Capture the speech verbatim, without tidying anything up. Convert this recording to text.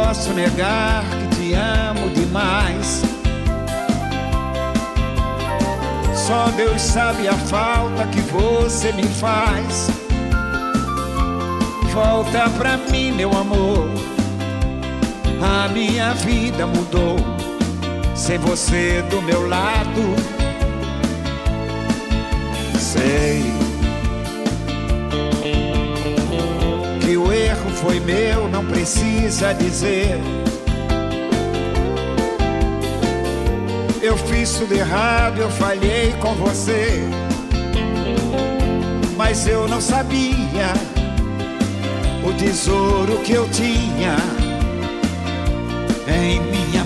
posso negar que te amo demais. Só Deus sabe a falta que você me faz. Volta pra mim, meu amor. A minha vida mudou sem você do meu lado. Sei que o erro foi meu, não precisa dizer. Eu fiz tudo errado, eu falhei com você, mas eu não sabia o tesouro que eu tinha em minha